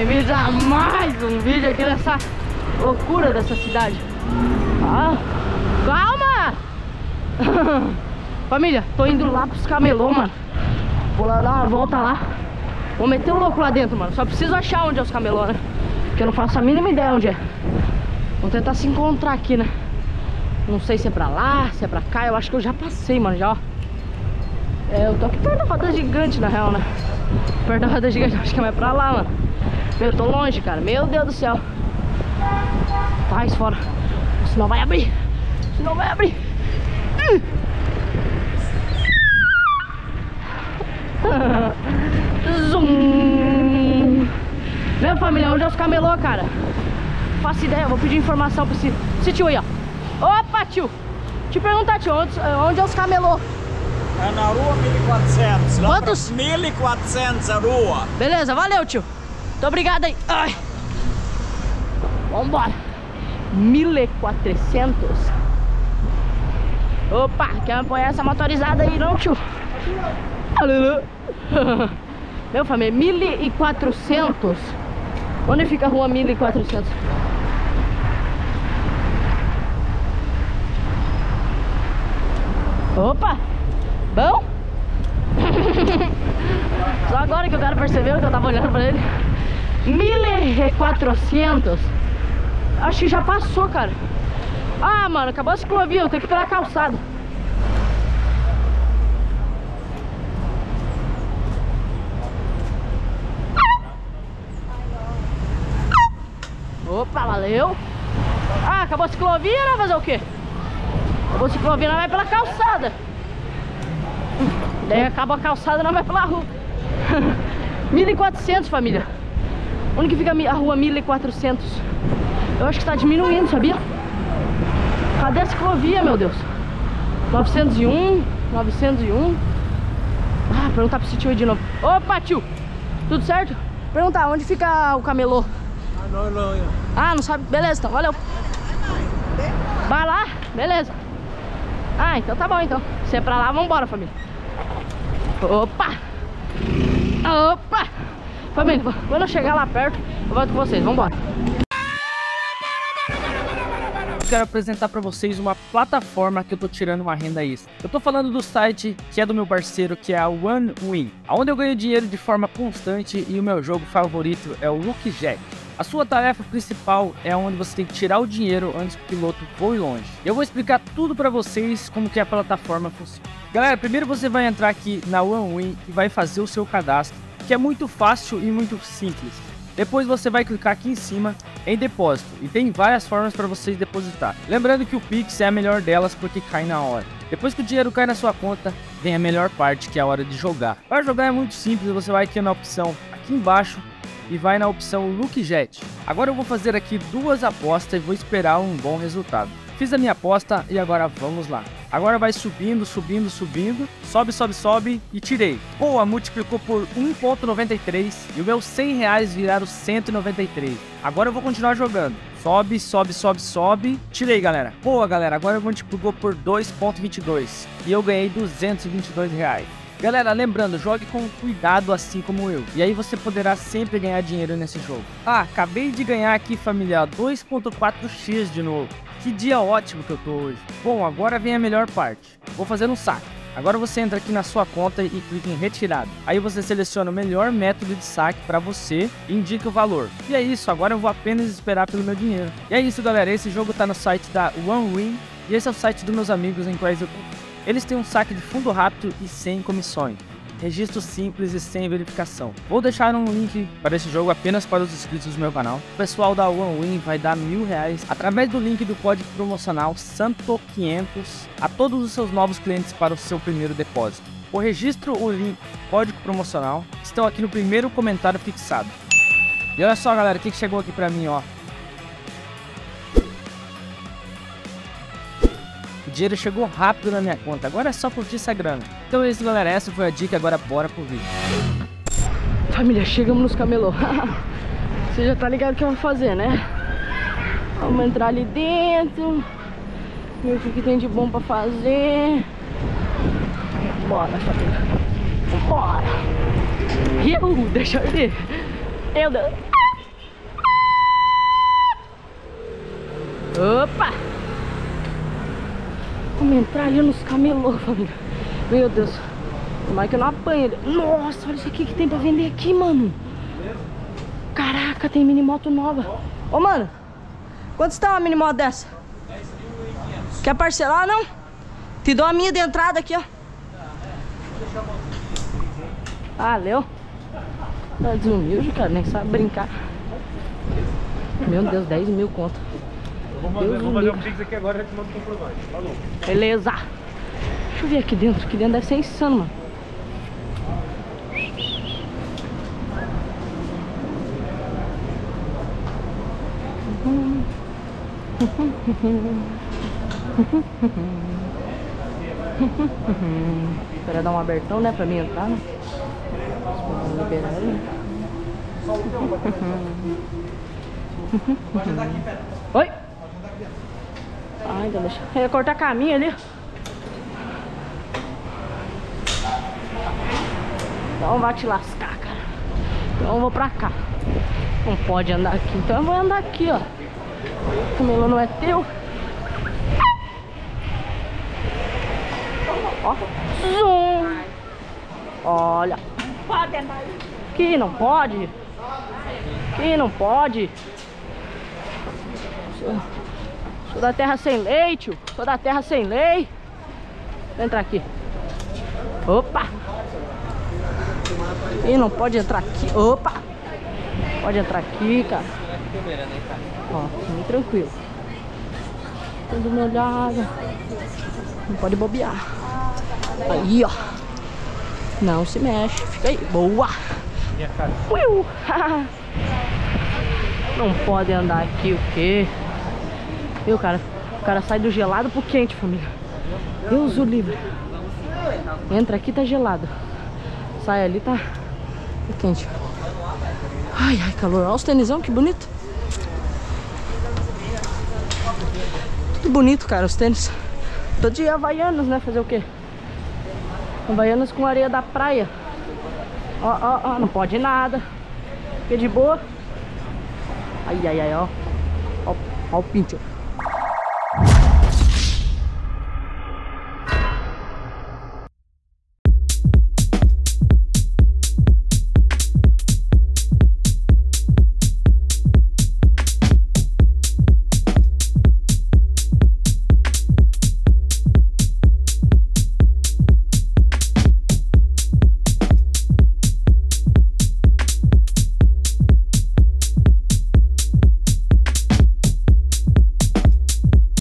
bem-vindos a mais um vídeo aqui nessa loucura dessa cidade. Ah, calma! Família, tô indo lá pros camelô, mano. Vou lá dar uma volta lá. Vou meter o louco lá dentro, mano. Só preciso achar onde é os camelô, né? Porque eu não faço a mínima ideia onde é. Vamos tentar se encontrar aqui, né? Não sei se é pra lá, se é pra cá. Eu acho que eu já passei, mano, já, ó. Eu tô aqui perto da roda gigante, na real, né? Perto da roda gigante, acho que é mais pra lá, mano. Eu tô longe, cara, meu Deus do céu. Faz fora. Senão vai abrir. Senão vai abrir. Zoom. Meu família, onde é os camelô, cara? Faço ideia, vou pedir informação pra esse tio aí, ó. Opa, tio. Te perguntar, tio, onde é os camelô? É na rua 1400. Quantos? 1400 a rua. Beleza, valeu, tio. Muito obrigado aí. Ai. Vambora. 1400. Opa, quer apoiar essa motorizada aí não, tio? Meu família, 1400. Onde fica a rua 1400? Opa, bom? Só agora que o cara percebeu que eu tava olhando pra ele. 1400. Acho que já passou, cara. Ah, mano, acabou a ciclovia, eu tenho que ir pela calçada. Opa, valeu. Ah, acabou a ciclovia, né? Fazer o quê? Acabou a ciclovia, não vai pela calçada. Daí acaba a calçada, não vai pela rua. 1400, família. Onde que fica a rua 1400? Eu acho que tá diminuindo, sabia? Cadê a ciclovia, meu Deus? 901, 901. Ah, perguntar pro tio aí de novo. Opa, tio, tudo certo? Perguntar, onde fica o camelô? Ah, não sabe? Beleza, então, valeu. Vai lá, beleza. Ah, então tá bom, então. Se é pra lá, vambora, família. Opa! Opa! Família, quando eu chegar lá perto, eu volto com vocês, vambora. Quero apresentar para vocês uma plataforma que eu tô tirando uma renda extra. Eu tô falando do site que é do meu parceiro, que é a OneWin, onde eu ganho dinheiro de forma constante e o meu jogo favorito é o Lucky Jack. A sua tarefa principal é onde você tem que tirar o dinheiro antes que o piloto voe longe. Eu vou explicar tudo para vocês como que a plataforma funciona. Galera, primeiro você vai entrar aqui na OneWin e vai fazer o seu cadastro, que é muito fácil e muito simples. Depois você vai clicar aqui em cima em depósito e tem várias formas para vocês depositar. Lembrando que o Pix é a melhor delas porque cai na hora. Depois que o dinheiro cai na sua conta, vem a melhor parte, que é a hora de jogar. Para jogar é muito simples, você vai aqui na opção aqui embaixo e vai na opção Lucky Jet. Agora eu vou fazer aqui duas apostas e vou esperar um bom resultado. Fiz a minha aposta e agora vamos lá. Agora vai subindo, subindo, subindo. Sobe, sobe, sobe e tirei. Boa, multiplicou por 1,93 e o meu 100 reais viraram 193. Agora eu vou continuar jogando. Sobe, sobe, sobe, sobe. Tirei, galera. Boa, galera. Agora multiplicou por 2,22 e eu ganhei 222 reais. Galera, lembrando, jogue com cuidado assim como eu. E aí você poderá sempre ganhar dinheiro nesse jogo. Ah, acabei de ganhar aqui, família, 2,4x de novo. Que dia ótimo que eu tô hoje. Bom, agora vem a melhor parte. Vou fazer um saque. Agora você entra aqui na sua conta e clica em retirada. Aí você seleciona o melhor método de saque para você e indica o valor. E é isso, agora eu vou apenas esperar pelo meu dinheiro. E é isso, galera, esse jogo tá no site da OneWin e esse é o site dos meus amigos em quais eu tô. Eles têm um saque de fundo rápido e sem comissões. Registro simples e sem verificação. Vou deixar um link para esse jogo apenas para os inscritos do meu canal. O pessoal da OneWin vai dar R$1.000 através do link do código promocional SANTO500 a todos os seus novos clientes para o seu primeiro depósito. O registro, o link, código promocional estão aqui no primeiro comentário fixado. E olha só, galera, o que chegou aqui para mim, ó. O dinheiro chegou rápido na minha conta, agora é só curtir essa grana. Então é isso, galera, essa foi a dica, agora bora pro vídeo. Família, chegamos nos camelô. Você já tá ligado o que eu vou fazer, né? Vamos entrar ali dentro, ver o que tem de bom pra fazer. Bora, família. Bora. Deixa eu ir. Meu Deus. Opa! Vamos entrar ali nos camelô, família. Meu Deus. Tomara que eu não apanhe ele. Nossa, olha isso aqui que tem pra vender aqui, mano. Caraca, tem mini moto nova. Ô, mano, quanto está uma mini moto dessa? 10.500. Quer parcelar, não? Te dou a minha de entrada aqui, ó. Valeu. Tá desumilde, cara, nem sabe brincar. Meu Deus, 10 mil conto. Vou fazer um pix aqui agora e já te mando o comprovante. Falou. Beleza. Deixa eu ver aqui dentro. Aqui dentro deve ser insano, mano. Espera dar um abertão, né? Pra mim entrar, né? Vamos liberar ele. Oi? Ah, então deixa. Eu ia cortar caminho ali. Então vai te lascar, cara. Então eu vou pra cá. Não pode andar aqui. Então eu vou andar aqui, ó. O camelô não é teu. Ó. Zoom. Olha. Que não pode. Que não pode. Sou da terra sem lei, tio. Sou da terra sem lei. Vou entrar aqui. Opa. E não pode entrar aqui. Opa. Pode entrar aqui, cara. Ó, bem tranquilo. Tudo molhado. Não pode bobear. Aí, ó. Não se mexe. Fica aí. Boa. Não pode andar aqui o quê? Viu, cara? O cara sai do gelado pro quente, família. Deus o livre. Entra aqui, tá gelado. Sai ali, tá quente. Ai, ai, calor. Olha os tenisão, que bonito. Tudo bonito, cara, os tênis. Tô de Havaianas, né? Fazer o quê? Havaianas com areia da praia. Ó, ó, ó, não pode nada. Fica de boa. Ai, ai, ai, ó. Ó, ó o pinto.